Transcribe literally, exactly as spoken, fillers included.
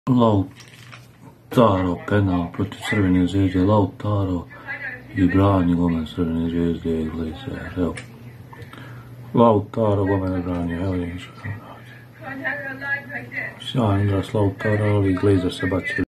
Lautaro penal protiv Crvene zvezde, Lautaro i brani golman Crvene zvezde Glazer, evo. Lautaro golman branio, evo je ništa. Sjajan igra s Lautaro, ali Glazer se bacio.